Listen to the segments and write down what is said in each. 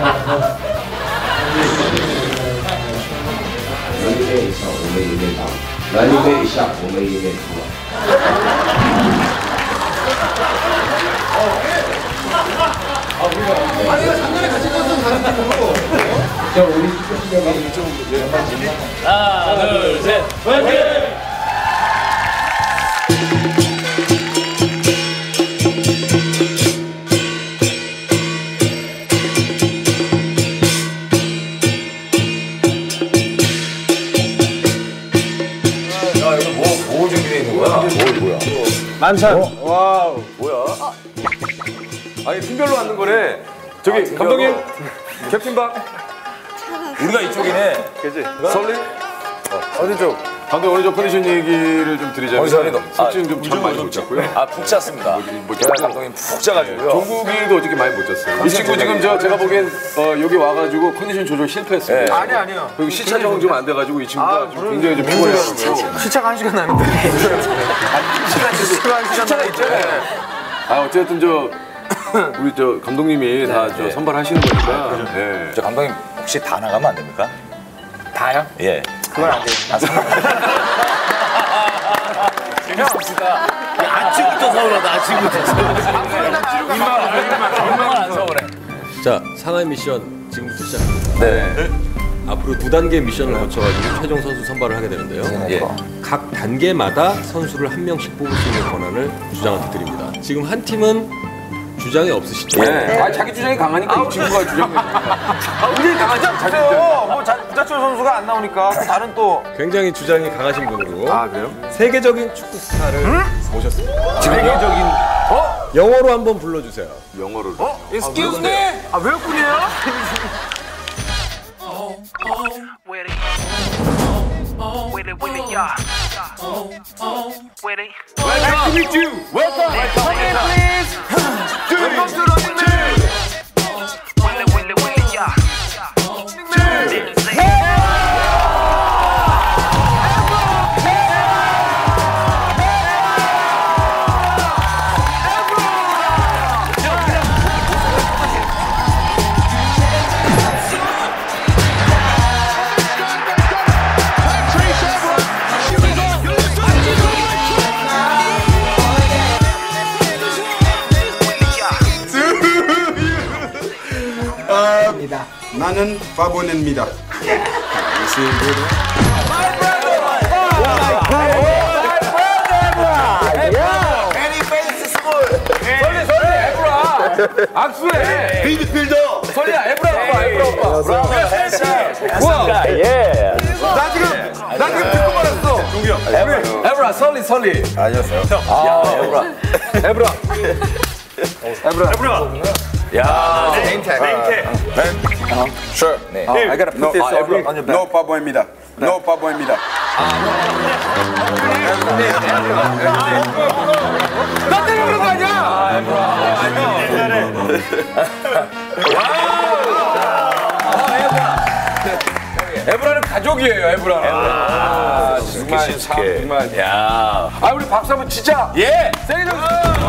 人背一下，我们也没打；男人背一下，我们也没输。 아니 이거 작년에 같이 떴던 다른 팀으로. 자 우리 시청자가 좀 하나, 둘, 셋, 화이팅! 뭐 준비되어 있는 거야? 뭐야? 만찬. 와우. 뭐야? 아니 팀별로 만든 거래. 저기 감독님, 캡틴박. 우리가 이쪽이네. 그지? 설리? 어디 쪽? 감독 오늘 저 컨디션 얘기를 좀 드리자면 숙지는 좀 참 많이 못 잤고요. 아, 푹 잤습니다. 감독님 푹 자가지고요. 종국이도 어저께 많이 못 잤어요. 이 친구 지금 제가 보기엔 여기 와가지고 컨디션 조절 실패했어요. 네. 아니요. 그리고 시차 적응 좀 안 돼가지고 이 친구가 좀 굉장히 좀 피곤해요. 시차가 1시간 나는데. 시차가 있잖아요. 아 어쨌든 우리 감독님이 다 선발하시는 거니까. 네. 저 감독님 혹시 다 나가면 안 됩니까? 다요? 예. 그건 안 돼요. 재밌습니다. 아침부터 서운하다. 아침부터 서운해. 입만 안 서운해. 자, 상하이 미션 지금부터 시작합니다. 네. 앞으로 2단계 미션을 거쳐가지고 최종 선수 선발을 하게 되는데요. 예. 각 단계마다 선수를 한 명씩 뽑을 수 있는 권한을 주장한테 드립니다. 지금 한 팀은 주장이 없으시죠? 네. 아 자기 주장이 강하니까 이 친구가 주장이니까. 굉장히 강하죠. 자기 주장. 뭐 부자철 선수가 안 나오니까 다른 또. 굉장히 주장이 강하신 분으로 아 그래요? 세계적인 축구 스타를 모셨습니다. 세계적인 영어로 한번 불러주세요. 영어를. Excuse me. 아 외국분이에요? Nice to meet you. Welcome. please. Welcome to Running Man. 나는 바보입니다. 악수해. 미드필더. 설리야, 에브라 오빠. 우와. 예. 나 지금 듣고 말았어. 종기 형. 에브라, 설리. 아니었어요. 에브라. 야. Sure. 네. I gotta put this on your back. No 바보입니다. No 바보입니다. 나 때리는 거 아니야? 에브라는 가족이에요, 에브라. 정말. 야. 아, 우리 박수 한번 치자. 예. 세게 좀.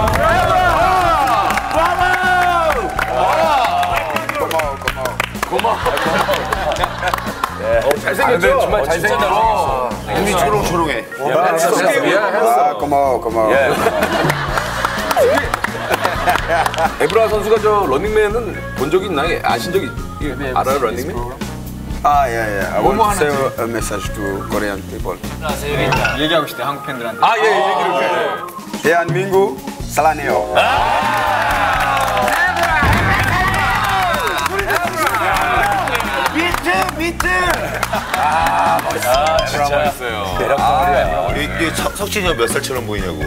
고마워. 잘생겼죠? 정말 잘생겼다. 눈이 초롱초롱해. 고마워. 에브라 선수가 저 런닝맨은 본 적이 있나? 아신 적이 알아요, 런닝맨? 예. I want to say a message to Korean people. 얘기하고 싶대 한국 팬들한테. 아, 예, 얘기를 해. 대한민국 사랑해요. 미트. 진짜 멋있어요. 매력적이야. 이게 석진이 형 몇 살처럼 보이냐고.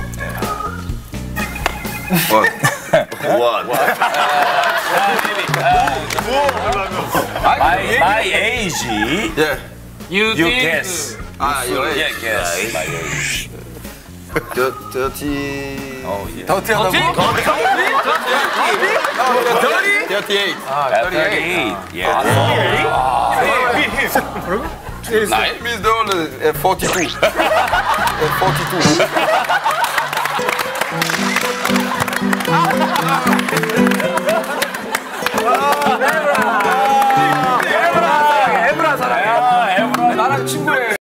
원. My age. Yeah. You guess. You're right. Yeah, guess. My age. 30. 더티하다고? 38. 38. Yeah. Miss Doll 42. 42. 나랑 친구해.